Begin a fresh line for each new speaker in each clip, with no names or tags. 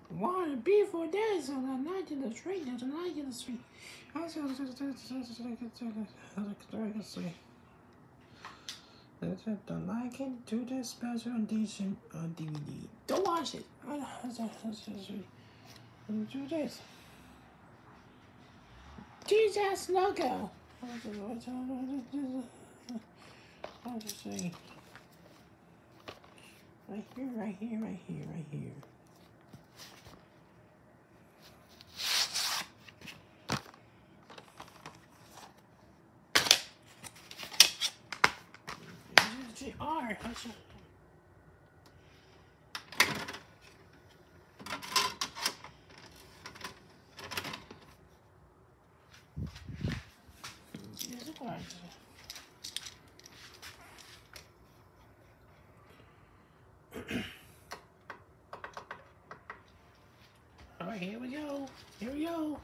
Want a beautiful days on a night in the street, there's a night in the street. Don't like it to the special edition on DVD. Don't watch it. Do this. THX logo. I'll just say right here, right here, right here, right here. R. All right, here we go. Here we go.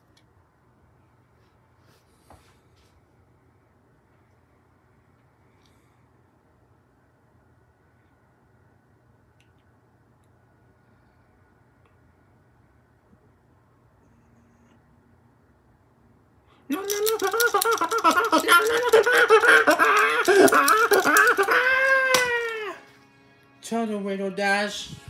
No, no, no. No, no, no. Turtle Riddle Dash.